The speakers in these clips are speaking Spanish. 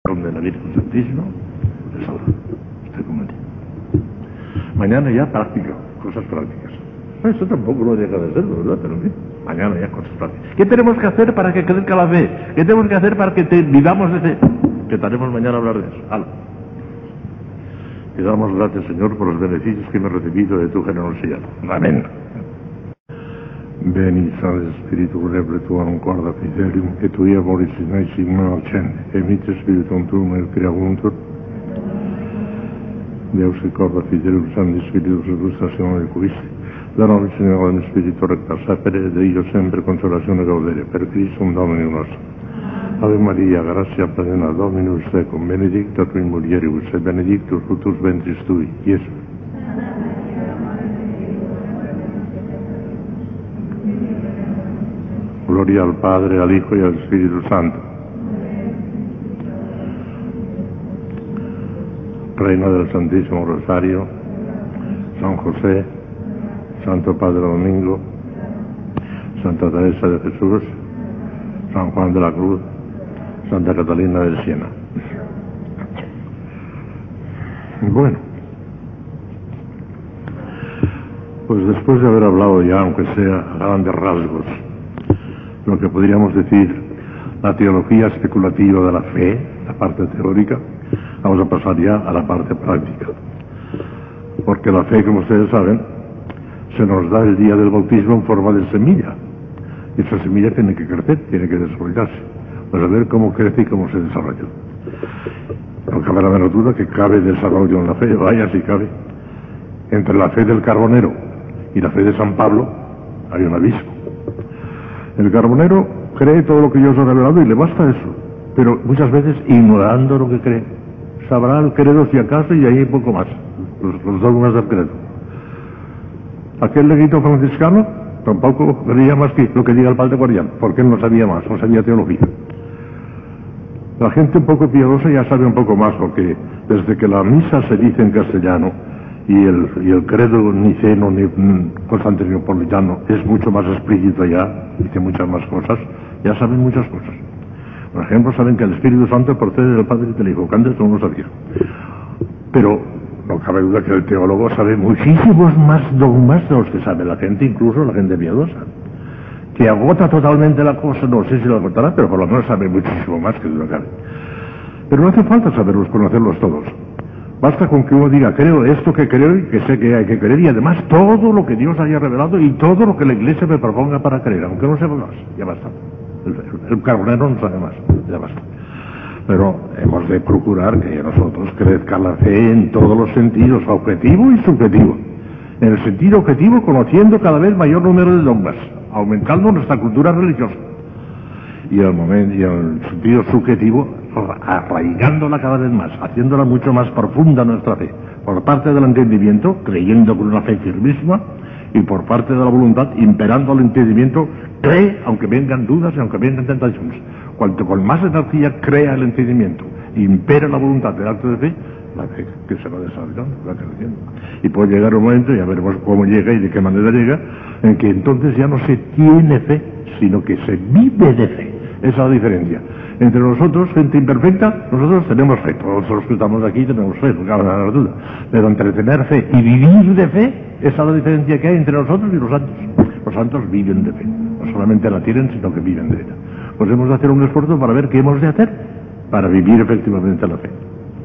de la Virgen Santísima, es ahora. Estoy convencido. Mañana ya práctica, cosas prácticas. Eso tampoco lo deja de serlo, ¿verdad? Pero en fin, mañana ya cosas prácticas. ¿Qué tenemos que hacer para que crezca la fe? ¿Qué tenemos que hacer para que vivamos de fe? Que estaremos mañana a hablar de eso. ¡Hala! Te damos gracias, Señor, por los beneficios que hemos recibido de tu generosidad. Amén. Veni, Salve Spiritu, Rebre tuam corda fidelium, et tui amoris in sigma accende, emite Spiritum tuum et creavuntur. Deus ricorda fidelium Sancti Spiritus illustrazione del Cristo, da nobis Signore in Spirito recta sapere, de io sempre consolazione gaudere, per Christum Domini nostro. Ave Maria, gratia plena, Dominus tecum, benedicta tu in mulieribus, et benedictus fructus ventris tui, Iesus. Gloria al Padre, al Hijo y al Espíritu Santo. Reina del Santísimo Rosario, San José, Santo Padre Domingo, Santa Teresa de Jesús, San Juan de la Cruz, Santa Catalina de Siena. Bueno, pues después de haber hablado ya, aunque sea a grandes rasgos, lo que podríamos decir la teología especulativa de la fe, la parte teórica, vamos a pasar ya a la parte práctica. Porque la fe, como ustedes saben, se nos da el día del bautismo en forma de semilla. Y esa semilla tiene que crecer, tiene que desarrollarse. Pues a ver cómo crece y cómo se desarrolla. No cabe la menor duda que cabe desarrollo en la fe, vaya si cabe. Entre la fe del carbonero y la fe de San Pablo hay un abismo. El carbonero cree todo lo que Dios ha revelado y le basta eso, pero muchas veces ignorando lo que cree. Sabrá el credo si acaso y ahí poco más, los dogmas del credo. Aquel leguito franciscano tampoco creía más que lo que diga el padre Guardián, porque él no sabía más, no sabía teología. La gente un poco piadosa ya sabe un poco más, porque desde que la misa se dice en castellano y el credo niceno, constantinopolitano es mucho más explícito ya, dice muchas más cosas, ya saben muchas cosas. Por ejemplo, saben que el Espíritu Santo procede del Padre y del Hijo, que antes no lo sabía. Pero no cabe duda que el teólogo sabe muchísimos más dogmas de los que sabe la gente, incluso la gente piadosa. Que agota totalmente la cosa, no sé si lo agotará, pero por lo menos sabe muchísimo más que lo cabe. Pero no hace falta saberlos, conocerlos todos. Basta con que uno diga, creo esto que creo y que sé que hay que creer, y además todo lo que Dios haya revelado y todo lo que la Iglesia me proponga para creer, aunque no sepa más, ya basta. El carbonero no sabe más, ya basta. Pero hemos de procurar que nosotros crezca la fe en todos los sentidos, objetivo y subjetivo. En el sentido objetivo, conociendo cada vez mayor número de dogmas, aumentando nuestra cultura religiosa. Y el sentido subjetivo, arraigándola cada vez más, haciéndola mucho más profunda nuestra fe. Por parte del entendimiento, creyendo con una fe firmísima, y por parte de la voluntad, imperando el entendimiento, cree, aunque vengan dudas y aunque vengan tentaciones. Cuanto con más energía crea el entendimiento, impera la voluntad del acto de fe, la fe que se va desarrollando, va creciendo. Y puede llegar un momento, ya veremos cómo llega y de qué manera llega, en que entonces ya no se tiene fe, sino que se vive de fe. Esa es la diferencia. Entre nosotros, gente imperfecta, nosotros tenemos fe. Todos los que estamos aquí tenemos fe, no cabe la menor duda. Pero entre tener fe y vivir de fe, esa es la diferencia que hay entre nosotros y los santos. Los santos viven de fe. No solamente la tienen, sino que viven de ella. Pues hemos de hacer un esfuerzo para ver qué hemos de hacer para vivir efectivamente la fe.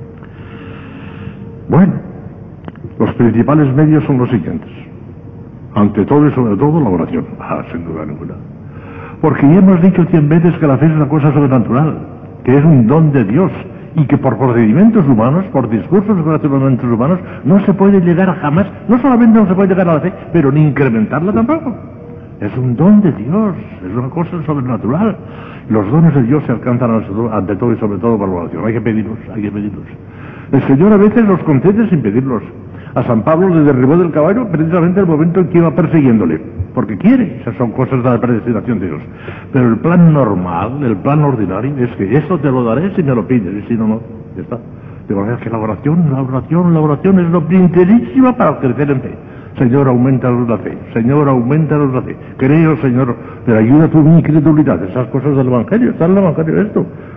Bueno, los principales medios son los siguientes. Ante todo y sobre todo la oración. Sin duda ninguna. Porque ya hemos dicho 100 veces que la fe es una cosa sobrenatural, que es un don de Dios, y que por procedimientos humanos, por discursos gratuitamente humanos, no se puede llegar jamás, no solamente no se puede llegar a la fe, pero ni incrementarla tampoco. Es un don de Dios, es una cosa sobrenatural. Los dones de Dios se alcanzan ante todo y sobre todo por la oración. Hay que pedirlos, hay que pedirlos. El Señor a veces los concede sin pedirlos. A San Pablo le derribó del caballo precisamente el momento en que iba persiguiéndole, porque quiere. Esas son cosas de la predestinación de Dios. Pero el plan normal, el plan ordinario, es que esto te lo daré si me lo pides, y si no, no, ya está. De manera que la oración es lo primerísima para crecer en fe. Señor, aumentanos la fe. Señor, aumentanos la fe. Creo, Señor, pero ayuda tu mi incredulidad. Esas cosas del Evangelio, está en el Evangelio esto.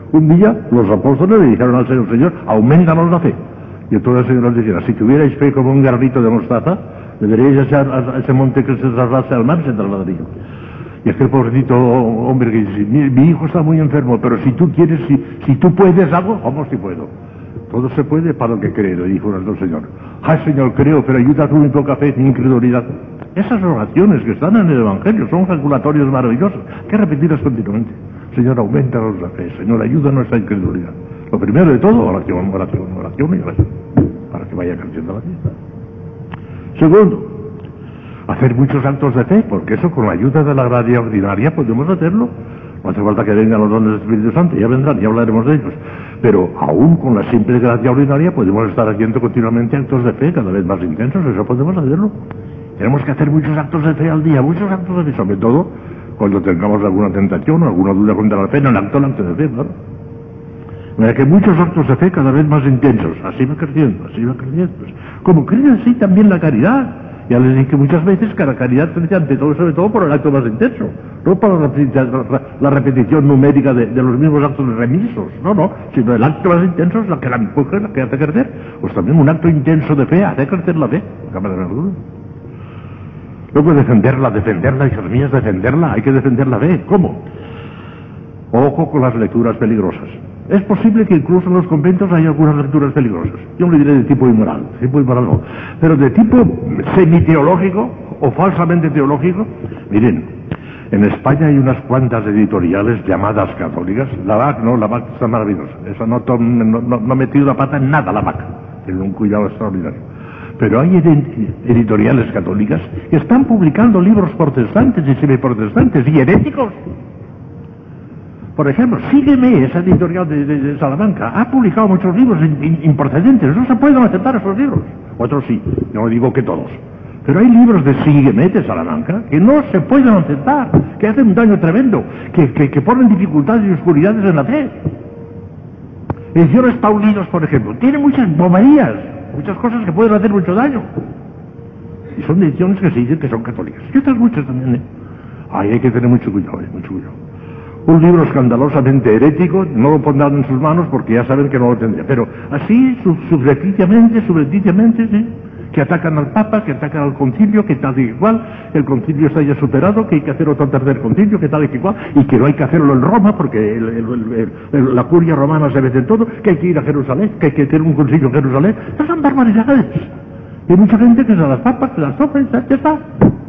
Un día los apóstoles le dijeron al Señor, Señor, aumentanos la fe. Y entonces el Señor les dijera, si tuvierais fe como un granito de mostaza, deberíais echar a ese monte que se traslase al mar, se trasladaría. Y aquel pobrecito hombre que dice, mi hijo está muy enfermo, pero si tú quieres, si tú puedes algo, vamos, si puedo. Todo se puede para el que cree, le dijo el Señor. Ay, Señor, creo, pero ayuda tú mi poca fe, mi incredulidad. Esas oraciones que están en el Evangelio son regulatorios maravillosos. Hay que repetirlas continuamente. Señor, aumentanos la fe. Señor, ayuda a nuestra incredulidad. Lo primero de todo, oración, oración, oración y oración. Para que vaya creciendo la fiesta. Segundo, hacer muchos actos de fe, porque eso con la ayuda de la gracia ordinaria podemos hacerlo. No hace falta que vengan los dones del Espíritu Santo, ya vendrán, ya hablaremos de ellos. Pero aún con la simple gracia ordinaria podemos estar haciendo continuamente actos de fe cada vez más intensos, eso podemos hacerlo. Tenemos que hacer muchos actos de fe al día, muchos actos de fe, sobre todo cuando tengamos alguna tentación o alguna duda contra la fe, no el acto de fe, claro. Mira que muchos actos de fe cada vez más intensos, así va creciendo, así va creciendo. Como crece así también la caridad. Ya les dije muchas veces que la caridad crece ante todo, sobre todo por el acto más intenso, no para la repetición numérica de los mismos actos remisos, no, sino el acto más intenso es la que la empuje, la que hace crecer. Pues también un acto intenso de fe hace crecer la fe, cámara de duda. Luego defenderla, hijas mías, defenderla, hay que defender la fe. ¿Cómo? Ojo con las lecturas peligrosas. Es posible que incluso en los conventos haya algunas lecturas peligrosas. Yo le diré de tipo inmoral no. Pero de tipo semiteológico o falsamente teológico, miren, en España hay unas cuantas editoriales llamadas católicas. La VAC está maravillosa. Esa no ha metido la pata en nada, la VAC. Tiene un cuidado extraordinario. Pero hay editoriales católicas que están publicando libros protestantes y semiprotestantes y heréticos. Por ejemplo, Sígueme, esa editorial de Salamanca, ha publicado muchos libros improcedentes. No se pueden aceptar esos libros. Otros sí, no digo que todos. Pero hay libros de Sígueme, de Salamanca, que no se pueden aceptar, que hacen un daño tremendo, que ponen dificultades y oscuridades en la fe. Ediciones Paulinos, por ejemplo, tienen muchas boberías, muchas cosas que pueden hacer mucho daño. Y son ediciones que se dicen que son católicas. Y otras muchas también, ¿eh? Ahí hay que tener mucho cuidado, mucho cuidado. Un libro escandalosamente herético, no lo pondrán en sus manos porque ya saben que no lo tendría. Pero así, subrepticiamente, sí, que atacan al Papa, que atacan al concilio, que tal y igual, el concilio está ya superado, que hay que hacer otro tercer concilio, que tal y igual, y que no hay que hacerlo en Roma porque la curia romana se mete en todo, que hay que ir a Jerusalén, que hay que tener un concilio en Jerusalén. Esas son barbaridades. Y hay mucha gente que se las tapa, que las sofre, ya está.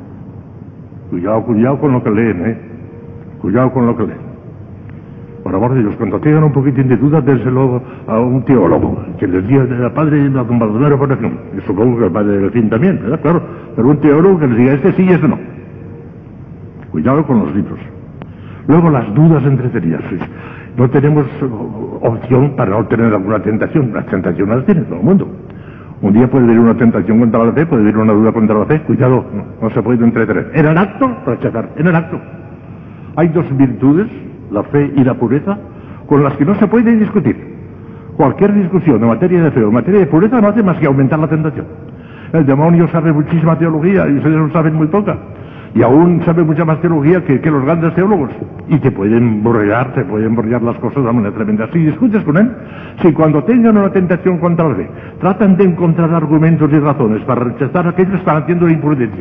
Cuidado con lo que leen, Cuidado con lo que leen. Por amor de Dios, cuando tengan un poquitín de duda, dénselo a un teólogo, que les diga al padre de Don Baldomero, por ejemplo. Y supongo que el padre del fin también, ¿verdad? Claro. Pero un teólogo que les diga este sí y este no. Cuidado con los libros. Luego las dudas entretenidas. No tenemos opción para no tener alguna tentación. Las tentaciones las tiene todo el mundo. Un día puede venir una tentación contra la fe, puede venir una duda contra la fe. Cuidado, no se puede entretener. En el acto, rechazar. En el acto. Hay dos virtudes, la fe y la pureza, con las que no se puede discutir. Cualquier discusión en materia de fe o en materia de pureza no hace más que aumentar la tentación. El demonio sabe muchísima teología y ustedes saben muy poca. Y aún sabe mucha más teología que los grandes teólogos. Y te pueden borrar las cosas de manera tremenda. Si discutes con él, si cuando tengan una tentación contra la fe, tratan de encontrar argumentos y razones para rechazar aquello, están haciendo la imprudencia.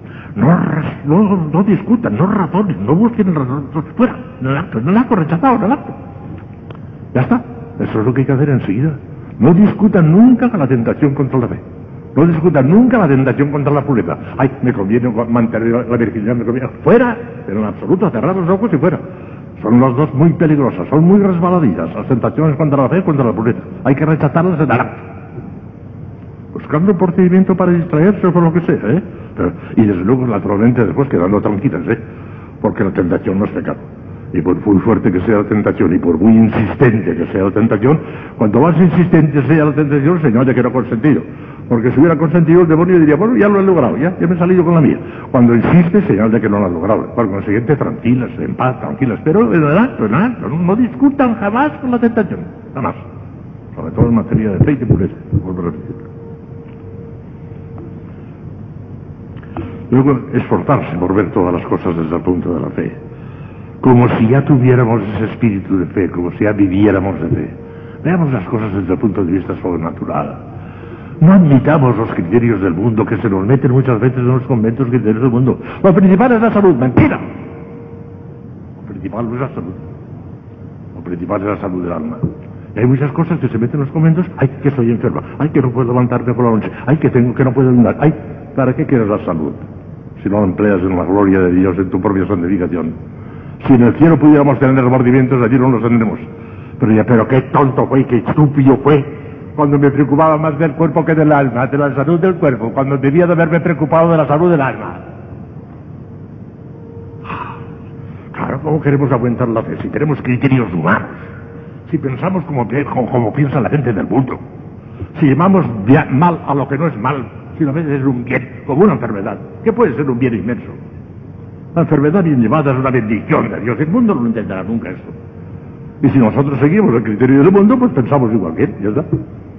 No discutan, no razonen, no busquen razón. Fuera, en el acto, rechazado, en el acto. Ya está, eso es lo que hay que hacer enseguida. No discutan nunca la tentación contra la fe. No discutan nunca la tentación contra la pureza. Ay, me conviene mantener la virginidad, me conviene. Fuera, pero en absoluto, cerrar los ojos y fuera. Son las dos muy peligrosas, son muy resbaladizas. Las tentaciones contra la fe y contra la pureza. Hay que rechazarlas en el acto. Buscando un procedimiento para distraerse o por lo que sea, y desde luego, naturalmente, después quedando tranquilas, porque la tentación no es pecado. Y por muy fuerte que sea la tentación y por muy insistente que sea la tentación, cuanto más insistente sea la tentación, señal de que no ha consentido. Porque si hubiera consentido, el demonio diría, bueno, ya lo he logrado, ya me he salido con la mía. Cuando insiste, señal de que no lo ha logrado. Por consiguiente, tranquilas, en paz, tranquilas. Pero en el acto, no discutan jamás con la tentación, jamás. Sobre todo en materia de fe y de pureza, vuelvo a repetir. Luego, esforzarse por ver todas las cosas desde el punto de la fe. como si ya tuviéramos ese espíritu de fe, como si ya viviéramos de fe. Veamos las cosas desde el punto de vista sobrenatural. No admitamos los criterios del mundo que se nos meten muchas veces en los conventos criterios del mundo. Lo principal es la salud, mentira. Lo principal no es la salud. Lo principal es la salud del alma. Y hay muchas cosas que se meten en los conventos. Ay, que estoy enferma. Ay, que no puedo levantarme por la noche. Ay, que no puedo andar. Ay, ¿para qué quieres la salud? Si no la empleas en la gloria de Dios, en tu propia santificación. Si en el cielo pudiéramos tener remordimientos, allí no los tendremos. Pero qué tonto fue y qué estúpido fue cuando me preocupaba más del cuerpo que del alma, de la salud del cuerpo, cuando debía de haberme preocupado de la salud del alma. Claro, ¿cómo queremos aumentar la fe? Si tenemos criterios humanos, si pensamos como piensa la gente del mundo, si llamamos mal a lo que no es mal, si a veces es un bien, como una enfermedad, ¿qué puede ser un bien inmenso? La enfermedad bien llevada es una bendición de Dios. El mundo no lo entenderá nunca esto. Y si nosotros seguimos el criterio del mundo, pues pensamos igual que él, ya está.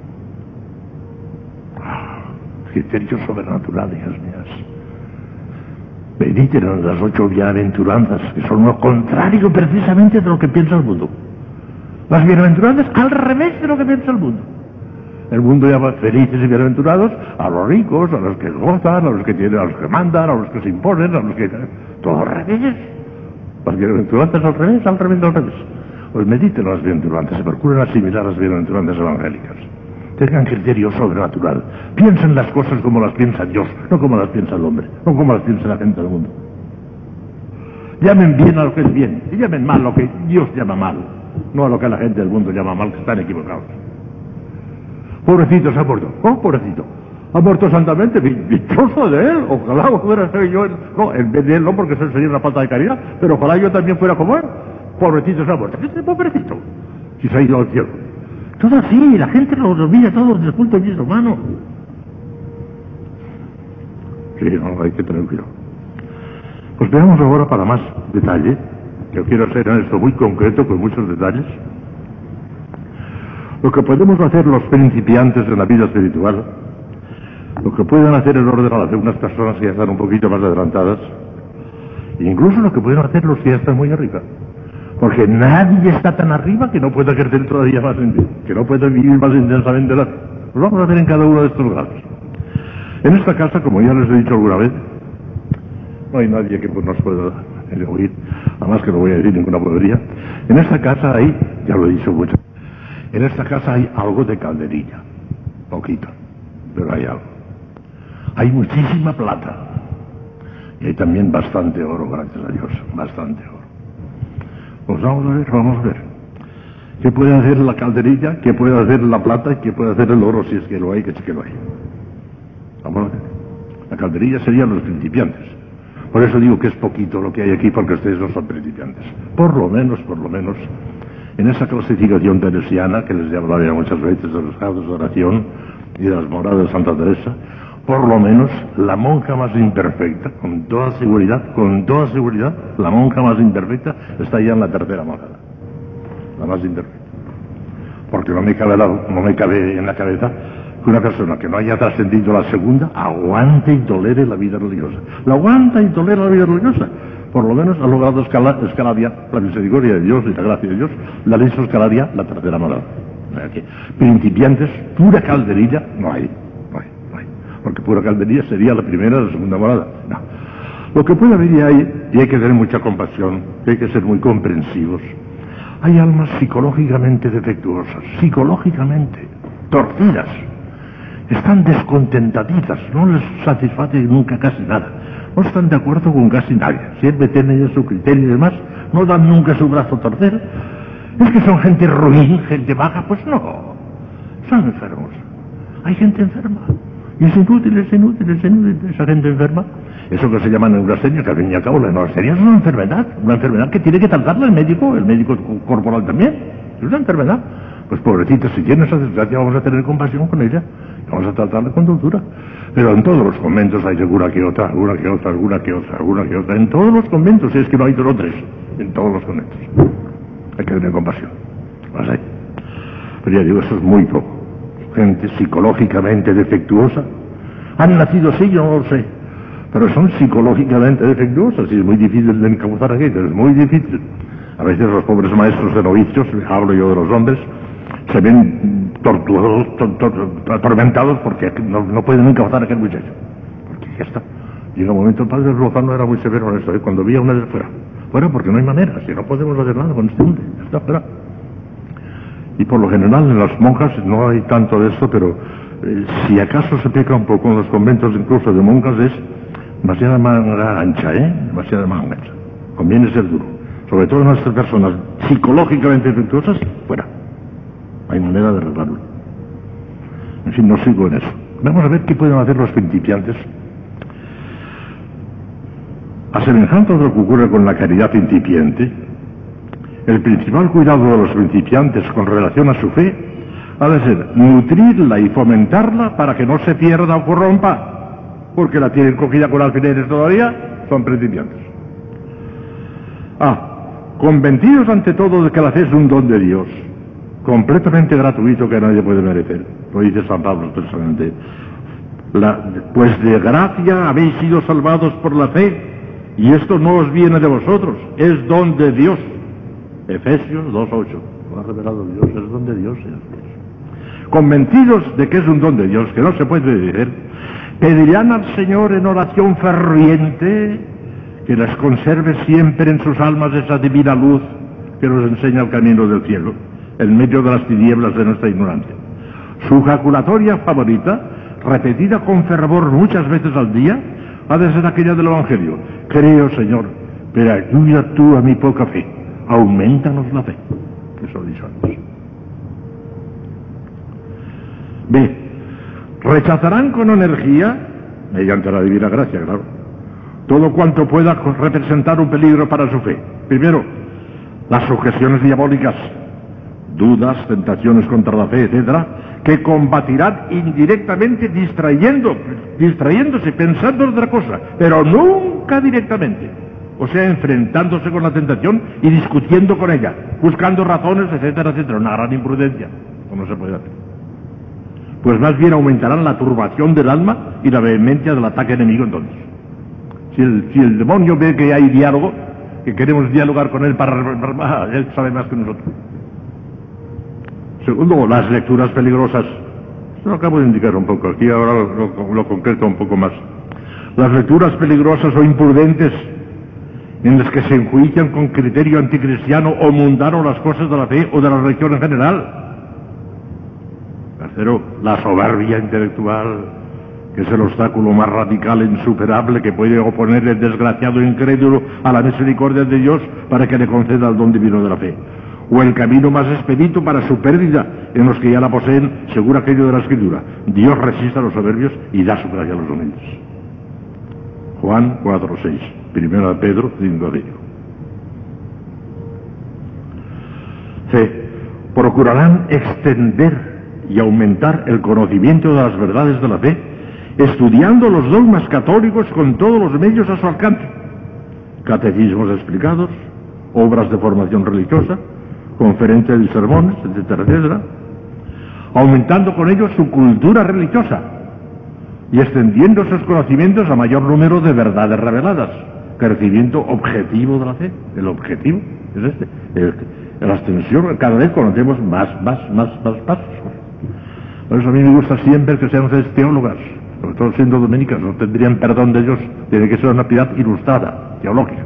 Criterios sobrenaturales, hijas mías. Mediten en las 8 bienaventuranzas, que son lo contrario precisamente de lo que piensa el mundo. Las bienaventuranzas al revés de lo que piensa el mundo. El mundo llama felices y bienaventurados a los ricos, a los que gozan, a los que tienen, a los que mandan, a los que se imponen, a los que... Todo al revés. Las bienaventuranzas al revés, al revés, al revés. Pues mediten las bienaventuranzas, se procuren asimilar las bienaventuranzas evangélicas. Tengan criterio sobrenatural. Piensen las cosas como las piensa Dios, no como las piensa el hombre, no como las piensa la gente del mundo. Llamen bien a lo que es bien, y llamen mal a lo que Dios llama mal, no a lo que la gente del mundo llama mal, que están equivocados. Pobrecito se ha muerto. Oh, pobrecito. Ha muerto santamente, dichoso de él. Ojalá fuera ser yo. No, en vez de él no, porque eso sería una falta de caridad, pero ojalá yo también fuera como él. Pobrecito se ha muerto. ¿Qué es pobrecito? Si se ha ido al cielo. Todo así, la gente lo olvida todo desde el punto de vista humano. Sí, no, hay que tener cuidado. Pues veamos ahora para más detalle. Yo quiero hacer en esto muy concreto, con muchos detalles. Lo que podemos hacer los principiantes en la vida espiritual, lo que pueden hacer en orden a algunas personas que ya están un poquito más adelantadas, incluso lo que pueden hacer los que ya están muy arriba. Porque nadie está tan arriba que no pueda ejercer todavía más, que no pueda vivir más intensamente la vida. Lo vamos a hacer en cada uno de estos grados. En esta casa, como ya les he dicho alguna vez, no hay nadie que nos pueda oír, además que no voy a decir ninguna bobería. En esta casa hay, ya lo he dicho mucho, en esta casa hay algo de calderilla, poquito, pero hay algo. Hay muchísima plata y hay también bastante oro, gracias a Dios, bastante oro. Pues vamos a ver. ¿Qué puede hacer la calderilla? ¿Qué puede hacer la plata? ¿Y qué puede hacer el oro si es que lo hay, que sí que lo hay? Vamos a ver. La calderilla serían los principiantes. Por eso digo que es poquito lo que hay aquí, porque ustedes no son principiantes. Por lo menos, en esa clasificación teresiana, que les he hablado ya muchas veces de los grados de oración y de las moradas de Santa Teresa, por lo menos la monja más imperfecta, con toda seguridad, la monja más imperfecta está ya en la tercera morada. La más imperfecta. Porque no me cabe en la cabeza que una persona que no haya trascendido la segunda aguante y tolere la vida religiosa. La aguanta y tolera la vida religiosa. Por lo menos ha logrado escalar ya la misericordia de Dios y la gracia de Dios, la hizo escalar ya la tercera morada. O sea que principiantes, pura calderilla, no hay. Porque pura calderilla sería la primera o la segunda morada. No. Lo que puede haber y hay que tener mucha compasión, hay que ser muy comprensivos. Hay almas psicológicamente defectuosas, psicológicamente torcidas. Están descontentaditas, no les satisface nunca casi nada. No están de acuerdo con casi nadie. Siempre tienen su criterio y demás, no dan nunca su brazo a torcer. Es que son gente ruin, gente baja, pues no. Son enfermos. Hay gente enferma. Y es inútil esa gente enferma. Eso que se llama neurastenia, que al fin y al cabo la neurastenia es una enfermedad que tiene que tratarla el médico corporal también. Es una enfermedad. Pues pobrecita, si tiene esa desgracia vamos a tener compasión con ella. Vamos a tratarla con dulzura. Pero en todos los conventos hay alguna que otra. En todos los conventos, si es que no hay 2 o 3. En todos los conventos. Hay que tener compasión. Más hay. Pero ya digo, eso es muy poco. Gente psicológicamente defectuosa. ¿Han nacido así? Yo no lo sé. pero son psicológicamente defectuosas y es muy difícil de encauzar aquello, es muy difícil. A veces los pobres maestros de novicios, hablo yo de los hombres, se ven torturados, atormentados porque no pueden encauzar a aquel muchacho. Porque ya está. Llega un momento, el padre Lozano era muy severo en esto, cuando veía una de fuera porque no hay manera, si no podemos hacer nada con este hombre, ya está, fuera. Y por lo general en las monjas no hay tanto de esto, pero si acaso se peca un poco en los conventos incluso de monjas es demasiada manga ancha, demasiada manga ancha. Conviene ser duro. Sobre todo en estas personas psicológicamente defectuosas, fuera. Hay manera de arreglarlo. En fin, no sigo en eso. Vamos a ver qué pueden hacer los principiantes. A semejanza de lo que ocurre con la caridad incipiente, el principal cuidado de los principiantes con relación a su fe ha de ser nutrirla y fomentarla para que no se pierda o corrompa, porque la tienen cogida con alfileres todavía, son principiantes. Convencidos ante todo de que la fe es un don de Dios, completamente gratuito que nadie puede merecer. Lo dice San Pablo expresamente. Pues de gracia habéis sido salvados por la fe, y esto no os viene de vosotros, es don de Dios. Efesios 2:8. Lo ha revelado Dios, es don de Dios. Convencidos de que es un don de Dios, que no se puede decir, pedirán al Señor en oración ferviente que les conserve siempre en sus almas esa divina luz que nos enseña el camino del cielo, en medio de las tinieblas de nuestra ignorancia. Su jaculatoria favorita, repetida con fervor muchas veces al día, ha de ser aquella del Evangelio. Creo, Señor, pero ayuda tú a mi poca fe. Aumentanos la fe. Eso lo he dicho antes. B. Rechazarán con energía, mediante la divina gracia, claro, todo cuanto pueda representar un peligro para su fe. Primero, las sujeciones diabólicas, dudas, tentaciones contra la fe, etcétera, que combatirán indirectamente distrayéndose, pensando en otra cosa, pero nunca directamente. O sea, enfrentándose con la tentación y discutiendo con ella, buscando razones, etcétera, etcétera. Una gran imprudencia, como se puede hacer. Pues más bien aumentarán la turbación del alma y la vehemencia del ataque enemigo entonces. Si el demonio ve que hay diálogo, que queremos dialogar con él él sabe más que nosotros. Segundo, las lecturas peligrosas. Esto lo acabo de indicar un poco, aquí ahora lo concreto un poco más. Las lecturas peligrosas o imprudentes, en las que se enjuician con criterio anticristiano o mundano las cosas de la fe o de la religión en general. Tercero, la soberbia intelectual, que es el obstáculo más radical e insuperable que puede oponer el desgraciado incrédulo a la misericordia de Dios para que le conceda el don divino de la fe. O el camino más expedito para su pérdida en los que ya la poseen, según aquello de la Escritura. Dios resiste a los soberbios y da su gracia a los humildes. Juan 4:6, primera de Pedro 5:5. C. Procurarán extender y aumentar el conocimiento de las verdades de la fe, estudiando los dogmas católicos con todos los medios a su alcance. Catecismos explicados, obras de formación religiosa, conferencias y sermones, etcétera, etcétera, aumentando con ello su cultura religiosa y extendiendo sus conocimientos a mayor número de verdades reveladas. Crecimiento objetivo de la fe. El objetivo es este. La extensión, cada vez conocemos más pasos. Por eso a mí me gusta siempre que sean ustedes teólogas, sobre todo siendo dominicas, no tendrían perdón de Dios. Tiene que ser una piedad ilustrada, teológica.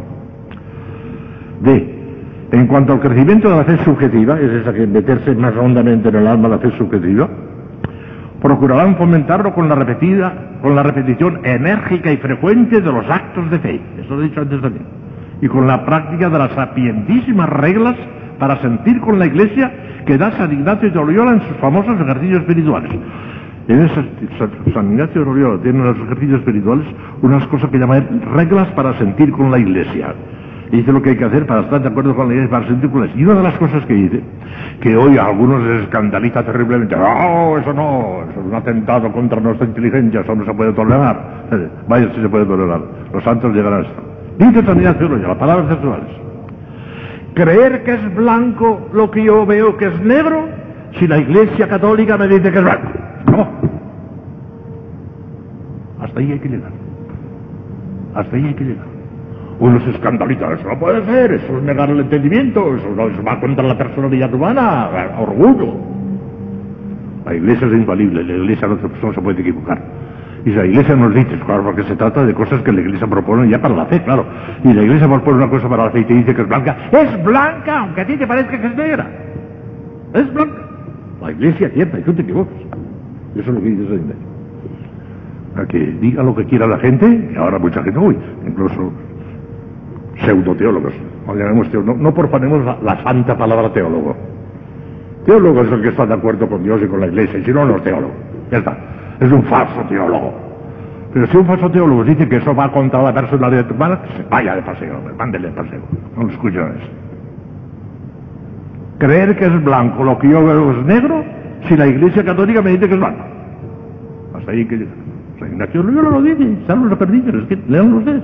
D. En cuanto al crecimiento de la fe subjetiva, es esa que meterse más hondamente en el alma la fe subjetiva, procurarán fomentarlo con la repetición enérgica y frecuente de los actos de fe. Eso lo he dicho antes también. Y con la práctica de las sapientísimas reglas para sentir con la Iglesia que da San Ignacio de Loyola en sus famosos ejercicios espirituales. En San Ignacio de Loyola tiene en los ejercicios espirituales unas cosas que llaman reglas para sentir con la Iglesia. Y dice lo que hay que hacer para estar de acuerdo con la Iglesia, para sentir con la Iglesia. Y una de las cosas que dice, que hoy a algunos les escandaliza terriblemente, ¡oh, eso no! Eso es un atentado contra nuestra inteligencia, eso no se puede tolerar. Vaya, si se puede tolerar. Los santos llegarán a esto. Dice San Ignacio de Loyola, palabras textuales. Creer que es blanco lo que yo veo que es negro, si la Iglesia Católica me dice que es blanco. No. Hasta ahí hay que llegar. Hasta ahí hay que llegar. Uno se escandaliza, eso no puede ser, eso es negar el entendimiento, eso va contra la personalidad humana, orgullo. La Iglesia es infalible, la Iglesia no se puede equivocar. Y la Iglesia nos dice, claro, porque se trata de cosas que la Iglesia propone ya para la fe, claro. Y la Iglesia propone una cosa para la fe y te dice que es blanca, aunque a ti te parezca que es negra. Es blanca. La Iglesia es cierta y tú te equivocas. Eso es lo que dice la Iglesia. A que diga lo que quiera la gente, y ahora mucha gente, incluso pseudoteólogos, no profanemos la santa palabra teólogo. Teólogo es el que está de acuerdo con Dios y con la Iglesia, y si no, no es teólogo. Ya está. Es un falso teólogo. Pero si un falso teólogo dice que eso va contra la personalidad humana, que se vaya de paseo, mándele de paseo. No lo escuchen eso. Creer que es blanco lo que yo veo es negro, si la Iglesia Católica me dice que es blanco. Hasta ahí que llega. San Ignacio Loyola lo dice, están los aprendices, es que lean ustedes.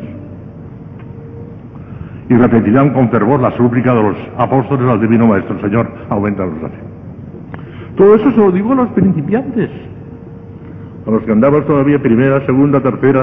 Y repetirán con fervor la súplica de los apóstoles al Divino Maestro: Señor, aumentanos la fe. Todo eso se lo digo a los principiantes, a los que andamos todavía primera, segunda, tercera.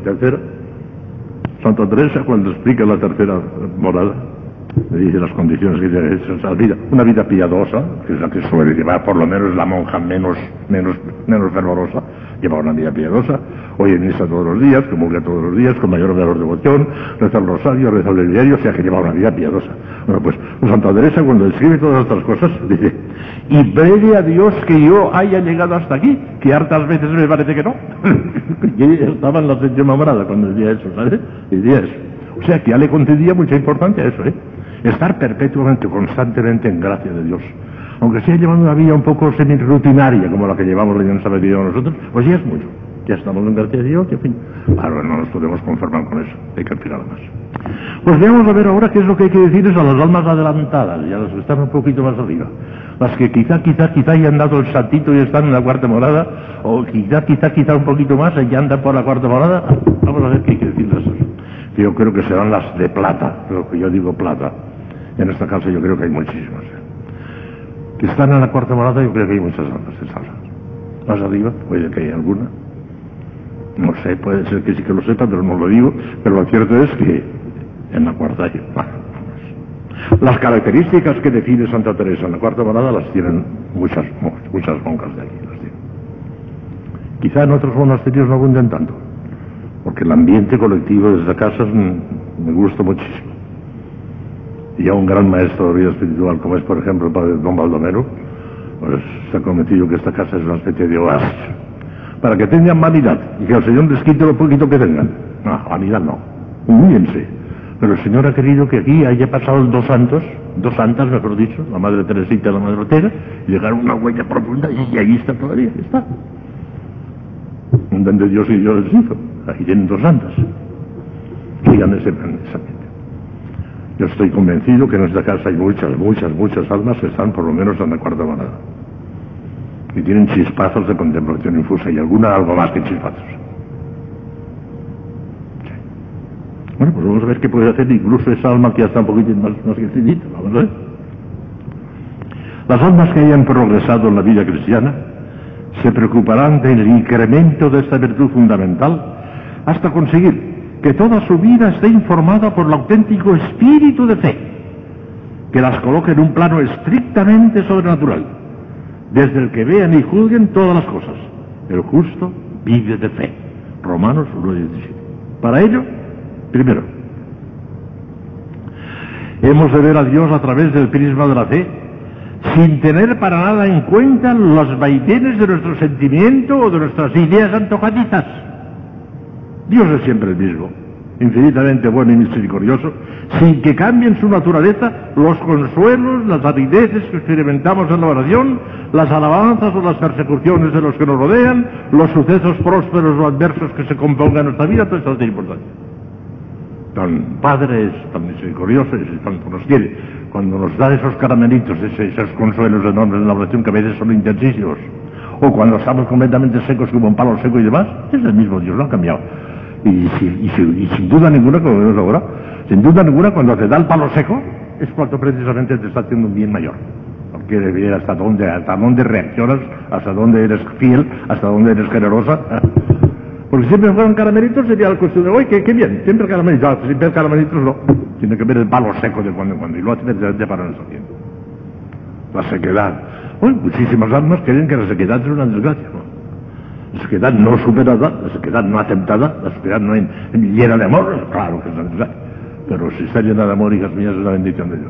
Santa Teresa, cuando explica la tercera morada, me dice las condiciones que tiene esa vida, una vida piadosa, que es la que suele llevar por lo menos la monja menos fervorosa, lleva una vida piadosa, oye misa todos los días, comulga todos los días, con mayor o menor devoción, reza el rosario, reza el breviario, o sea que lleva una vida piadosa. Bueno, pues Santa Teresa, cuando describe todas estas cosas, dice: y breve a Dios que yo haya llegado hasta aquí, que hartas veces me parece que no. Y estaba en la séptima morada cuando decía eso, ¿sabes? Decía eso. O sea que ya le concedía mucha importancia a eso, ¿eh? Estar perpetuamente, constantemente en gracia de Dios. Aunque sea llevando una vida un poco semi-rutinaria, como la que llevamos leyendo esa medida nosotros, pues ya es mucho. Ya estamos en gracia de Dios, y en fin. Claro, no nos podemos conformar con eso, hay que aspirar más. Pues veamos a ver ahora qué es lo que hay que decirles a las almas adelantadas, y a las que están un poquito más arriba. Las que quizá hayan dado el saltito y están en la cuarta morada, o quizá un poquito más y ya andan por la cuarta morada. Vamos a ver qué hay que decirles. Yo creo que serán las de plata, lo que yo digo plata. En esta casa yo creo que hay muchísimas. Que están en la cuarta morada, yo creo que hay muchas almas de esas. Más arriba, puede que haya alguna. No sé, puede ser que sí que lo sepa, pero no lo digo. Pero lo cierto es que en la cuarta hay. Las características que define Santa Teresa en la cuarta morada las tienen muchas monjas de aquí. Las tienen. Quizá en otros monasterios no abunden tanto, porque el ambiente colectivo de esta casa me gusta muchísimo. Y a un gran maestro de vida espiritual, como es, por ejemplo, el padre Don Baldomero, pues se ha cometido que esta casa es una especie de oasis, para que tengan vanidad y que el Señor les quite lo poquito que tengan. No, vanidad no, humíllense. Pero el Señor ha querido que aquí haya pasado dos santas, mejor dicho, la Madre Teresita y la Madre Ortega, y dejaron una huella profunda, y ahí está todavía, está. Donde Dios y Dios les hizo, ahí tienen dos santas. Sigan ese pensamiento. Yo estoy convencido que en esta casa hay muchas almas que están por lo menos en la cuarta morada. Y tienen chispazos de contemplación infusa, y alguna algo más que chispazos. Sí. Bueno, pues vamos a ver qué puede hacer incluso esa alma que ya está un poquito más crecidita. Vamos a ver. Las almas que hayan progresado en la vida cristiana se preocuparán del incremento de esta virtud fundamental hasta conseguir que toda su vida esté informada por el auténtico espíritu de fe, que las coloque en un plano estrictamente sobrenatural, desde el que vean y juzguen todas las cosas. El justo vive de fe. Romanos 1:17. Para ello, primero, hemos de ver a Dios a través del prisma de la fe, sin tener para nada en cuenta los vaivenes de nuestro sentimiento o de nuestras ideas antojadizas. Dios es siempre el mismo, infinitamente bueno y misericordioso, sin que cambien su naturaleza los consuelos, las arideces que experimentamos en la oración, las alabanzas o las persecuciones de los que nos rodean, los sucesos prósperos o adversos que se compongan en nuestra vida. Todo esto tiene importancia. Tan Padre es, tan misericordioso y tanto nos quiere, cuando nos da esos caramelitos, esos consuelos enormes en la oración que a veces son intensísimos, o cuando estamos completamente secos como un palo seco y demás, es el mismo Dios, no ha cambiado. Y sin duda ninguna, como vemos ahora, sin duda ninguna, cuando te da el palo seco, es cuando precisamente te está haciendo un bien mayor. Porque quieres ver hasta dónde reaccionas, hasta dónde eres fiel, hasta dónde eres generosa. Porque siempre fueran caramelitos sería la cuestión de, oye, qué bien, siempre caramelitos, siempre caramelitos no. Tiene que ver el palo seco de cuando en cuando, y lo hace precisamente para nuestro tiempo. La sequedad. Hoy muchísimas almas creen que la sequedad es una desgracia, ¿no? La sequedad no superada, la sequedad no aceptada, la sequedad no llena de amor, claro que es una desgracia. Pero si está llena de amor, hijas mías, es una bendición de Dios.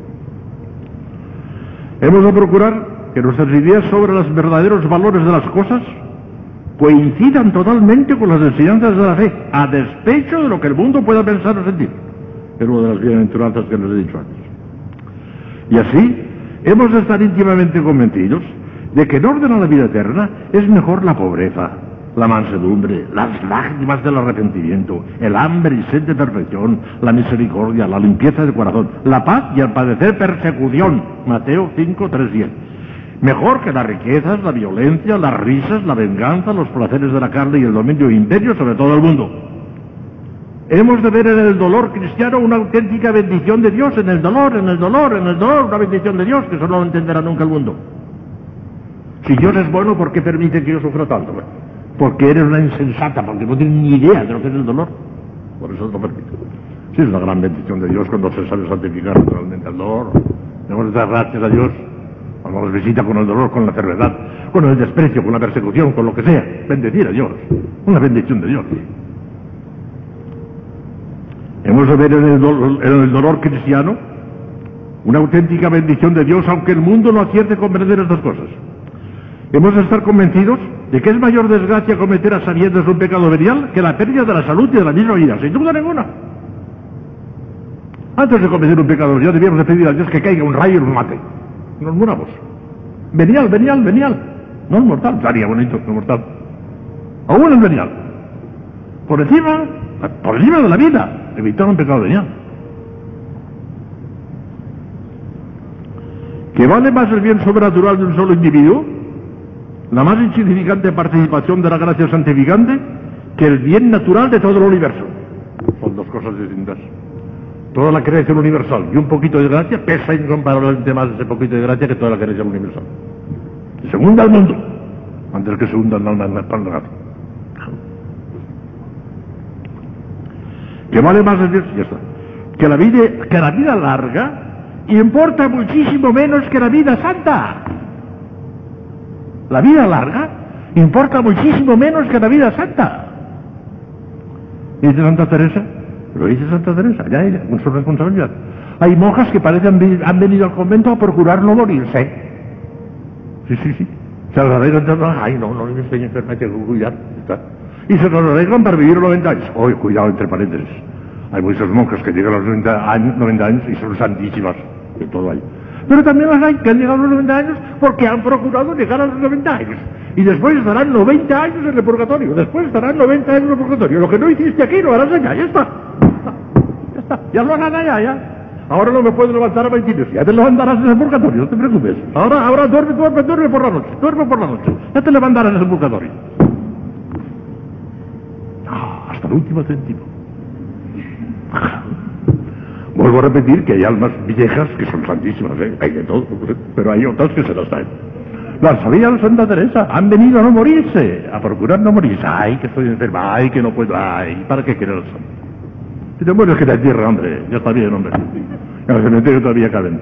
Hemos de procurar que nuestras ideas sobre los verdaderos valores de las cosas coincidan totalmente con las enseñanzas de la fe, a despecho de lo que el mundo pueda pensar o sentir. Es una de las bienaventuranzas que les he dicho antes. Y así, hemos de estar íntimamente convencidos de que en orden a la vida eterna es mejor la pobreza, la mansedumbre, las lágrimas del arrepentimiento, el hambre y sed de perfección, la misericordia, la limpieza del corazón, la paz y el padecer persecución. Mateo 5, 3, 10. Mejor que las riquezas, la violencia, las risas, la venganza, los placeres de la carne y el dominio e imperio sobre todo el mundo. Hemos de ver en el dolor cristiano una auténtica bendición de Dios, en el dolor, una bendición de Dios que eso no lo entenderá nunca el mundo. Si Dios es bueno, ¿por qué permite que yo sufra tanto? Bueno, porque eres una insensata, porque no tienes ni idea de lo que es el dolor. Por eso lo permite. Sí, es una gran bendición de Dios cuando se sabe santificar naturalmente el dolor. Debemos dar gracias a Dios cuando nos visita con el dolor, con la enfermedad, con el desprecio, con la persecución, con lo que sea. Bendecir a Dios. Una bendición de Dios. Hemos de ver en el dolor cristiano una auténtica bendición de Dios, aunque el mundo no acierte a comprender estas cosas. Hemos de estar convencidos de que es mayor desgracia cometer a sabiendas un pecado venial que la pérdida de la salud y de la misma vida, sin duda ninguna. Antes de cometer un pecado venial debíamos de pedir a Dios que caiga un rayo y nos mate. Nos muramos. Venial. No es mortal, estaría bonito, no es mortal. Aún es venial. Por encima de la vida, evitar un pecado venial. ¿Que vale más el bien sobrenatural de un solo individuo, la más insignificante participación de la gracia santificante, que el bien natural de todo el universo? Son dos cosas distintas. Toda la creación universal y un poquito de gracia pesa incomparablemente más ese poquito de gracia que toda la creación universal. Y se hunda el mundo antes que se hunda el alma en el pan de gato. Que vale más el bien, ya está. Que la vida larga importa muchísimo menos que la vida santa. La vida larga importa muchísimo menos que la vida santa. ¿Dice Santa Teresa? Lo dice Santa Teresa, ya ella, con su responsabilidad. Hay monjas que parecen han venido al convento a procurar no morirse. Sí. Se las arreglan, ay, no me estoy enferma, hay que cuidar. Está. Y se las arreglan para vivir 90 años. Oye, cuidado, entre paréntesis. Hay muchas monjas que llegan a los 90 años y son santísimas, de todo hay. Pero también las hay que han llegado a los 90 años porque han procurado llegar a los 90 años. Y después estarán 90 años en el purgatorio. Después estarán 90 años en el purgatorio. Lo que no hiciste aquí lo harás allá, ya está. Ya lo harán allá, ya. Ahora no me puedo levantar a 22. Ya te levantarás en el purgatorio, no te preocupes. Ahora duerme por la noche. Duerme por la noche. Ya te levantarás en el purgatorio. Hasta el último céntimo. Vuelvo a repetir que hay almas viejas que son santísimas, hay de todo, pero hay otras que se las traen. Las sabía Santa Teresa, han venido a no morirse, a procurar no morirse. Ay, que estoy enferma, ay, que no puedo, ay, ¿para qué quieres el santo? Si te mueres que te entierra, hombre, ya está bien, hombre. En el cementerio todavía caben.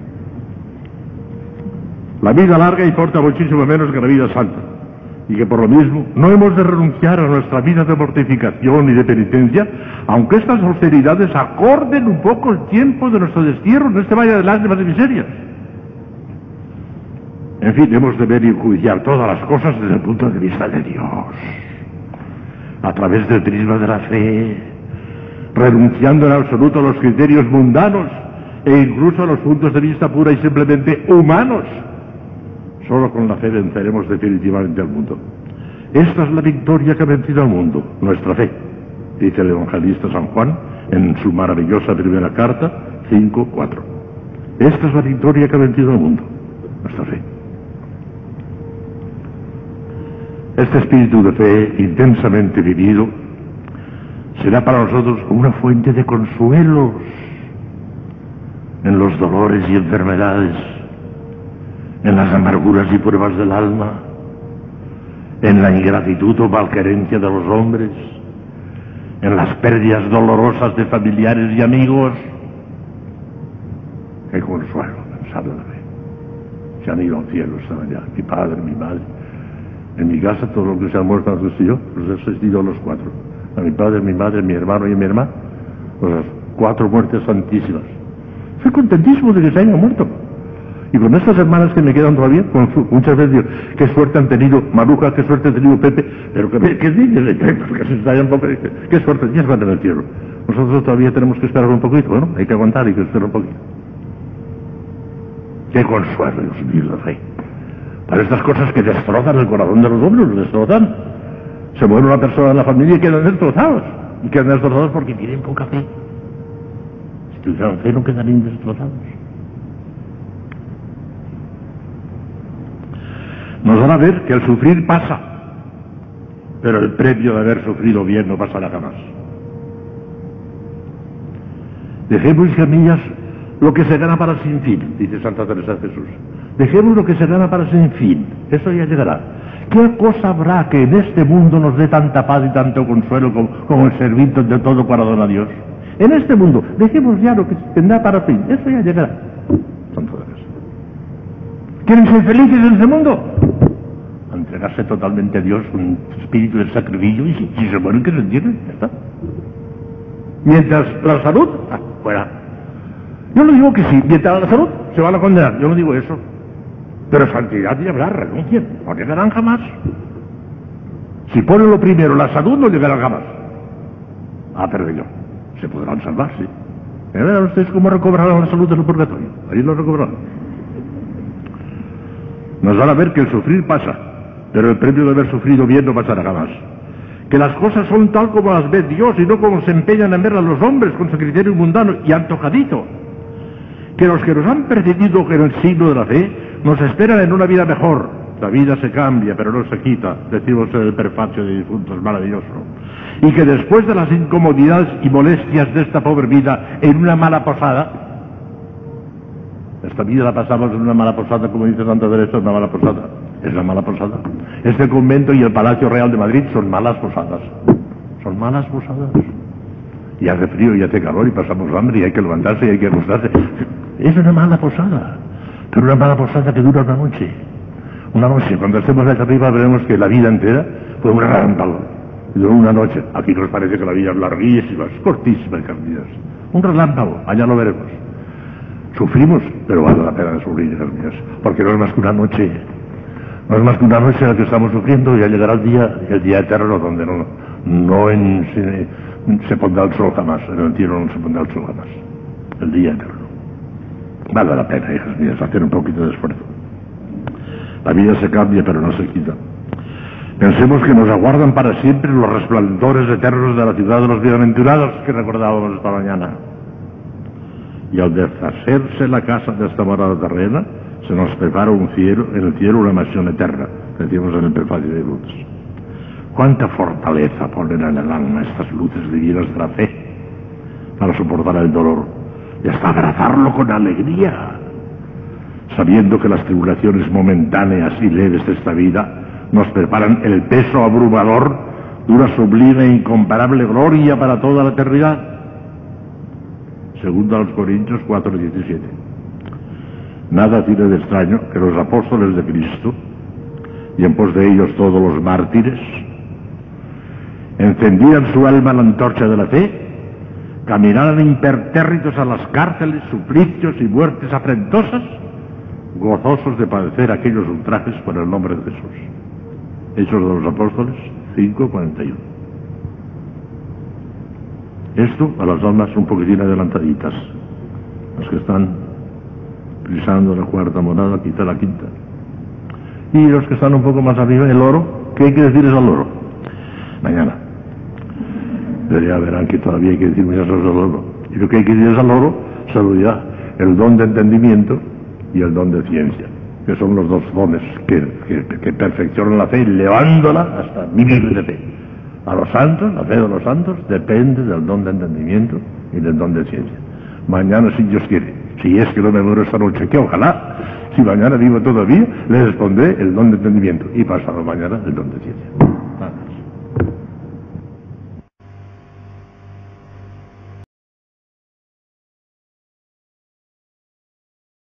La vida larga importa muchísimo menos que la vida santa. Y que por lo mismo no hemos de renunciar a nuestra vida de mortificación y de penitencia, aunque estas austeridades acorden un poco el tiempo de nuestro destierro en este valle de lágrimas y miserias. En fin, hemos de ver y juzgar todas las cosas desde el punto de vista de Dios, a través del prisma de la fe, renunciando en absoluto a los criterios mundanos e incluso a los puntos de vista pura y simplemente humanos. Solo con la fe venceremos definitivamente al mundo. Esta es la victoria que ha vencido al mundo, nuestra fe, dice el evangelista San Juan en su maravillosa primera carta 5:4. Esta es la victoria que ha vencido al mundo, nuestra fe. Este espíritu de fe intensamente vivido será para nosotros una fuente de consuelos en los dolores y enfermedades, en las amarguras y pruebas del alma, en la ingratitud o malquerencia de los hombres, en las pérdidas dolorosas de familiares y amigos. Qué consuelo pensar en la fe. Se han ido al cielo esta mañana, mi padre, mi madre. En mi casa, todos los que se han muerto antes que yo, los he asistido a los 4. A mi padre, mi madre, mi hermano y mi hermana. Las 4 muertes santísimas. Estoy contentísimo de que se hayan muerto. Y con estas hermanas que me quedan todavía, muchas veces digo, qué suerte han tenido Maruja, qué suerte ha tenido Pepe, pero que dices de Pepe, porque se estallan un poco, qué suerte, ya están en el cielo. Nosotros todavía tenemos que esperar un poquito, bueno, hay que aguantar y que esperar un poquito. Qué consuelo, Dios mío, la fe. Para estas cosas que destrozan el corazón de los hombres, los destrozan. Se muere una persona en la familia y quedan destrozados. Y quedan destrozados porque tienen poca fe. Si tuvieran fe no quedarían destrozados. Nos van a ver que el sufrir pasa, pero el premio de haber sufrido bien no pasará jamás. Dejemos, hijas mías, lo que se gana para sin fin, dice Santa Teresa de Jesús. Dejemos lo que se gana para sin fin, eso ya llegará. ¿Qué cosa habrá que en este mundo nos dé tanta paz y tanto consuelo como el servir de todo corazón a Dios? En este mundo, dejemos ya lo que se tendrá para fin, eso ya llegará. Santa Teresa. ¿Quieren ser felices en este mundo? Entregarse totalmente a Dios un espíritu de sacrificio y si se mueren que se entierren, ya está. Mientras la salud, fuera. Yo no digo que sí, mientras la salud se van a condenar, yo no digo eso. Pero santidad y habrá, renuncien, no llegarán jamás. Si ponen lo primero, la salud, no llegarán jamás. Perdido. Se podrán salvar, sí. Verán ustedes cómo recobrarán la salud del purgatorio. Ahí lo recobrarán. Nos van a ver que el sufrir pasa, pero el premio de haber sufrido bien no pasará jamás. Que las cosas son tal como las ve Dios y no como se empeñan en verlas los hombres con su criterio mundano y antojadito. Que los que nos han precedido en el siglo de la fe nos esperan en una vida mejor. La vida se cambia, pero no se quita, decimos en el prefacio de difuntos, maravilloso. Y que después de las incomodidades y molestias de esta pobre vida en una mala posada, esta vida la pasamos en una mala posada, como dice Santa Teresa, una mala posada. Es la mala posada. Este convento y el Palacio Real de Madrid son malas posadas. Son malas posadas. Y hace frío y hace calor y pasamos hambre y hay que levantarse y hay que acostarse. Es una mala posada. Pero una mala posada que dura una noche. Una noche. Cuando estemos allá arriba veremos que la vida entera fue un relámpago. Y duró una noche. Aquí nos parece que la vida es larguísima, es cortísima, hijas mías. Un relámpago. Allá lo veremos. Sufrimos, pero vale la pena sufrir, hijas mías. Porque no es más que una noche. No es más que una noche en la que estamos sufriendo y ya llegará el día eterno donde se pondrá el sol jamás. En el cielo no se pondrá el sol jamás. El día eterno. Vale la pena, hijas mías, hacer un poquito de esfuerzo. La vida se cambia, pero no se quita. Pensemos que nos aguardan para siempre los resplandores eternos de la ciudad de los bienaventurados que recordábamos esta mañana. Y al deshacerse la casa de esta morada terrena, se nos prepara en el cielo una mansión eterna, decíamos en el prefacio de Luz. Cuánta fortaleza ponen en el alma estas luces divinas de la fe para soportar el dolor y hasta abrazarlo con alegría, sabiendo que las tribulaciones momentáneas y leves de esta vida nos preparan el peso abrumador de una sublime e incomparable gloria para toda la eternidad. Segunda a los Corintios 4:17. Nada tiene de extraño que los apóstoles de Cristo, y en pos de ellos todos los mártires, encendían su alma en la antorcha de la fe, caminaran impertérritos a las cárceles, suplicios y muertes afrentosas, gozosos de padecer aquellos ultrajes por el nombre de Jesús. Hechos de los Apóstoles 5:41. Esto a las almas un poquitín adelantaditas, las que están pisando la cuarta morada, quizá la quinta. Y los que están un poco más arriba, el oro, ¿qué hay que decirles al oro? Mañana. Pero ya verán que todavía hay que decir muchas cosas al oro. Y lo que hay que decirles al oro, saludad, el don de entendimiento y el don de ciencia, que son los dos dones que perfeccionan la fe, elevándola hasta vivir de fe. A los santos, la fe de los santos, depende del don de entendimiento y del don de ciencia. Mañana, si Dios quiere, si es que no me muero esta noche, que ojalá, Si mañana vivo todavía, les expondré el don de entendimiento y pasado mañana el don de ciencia.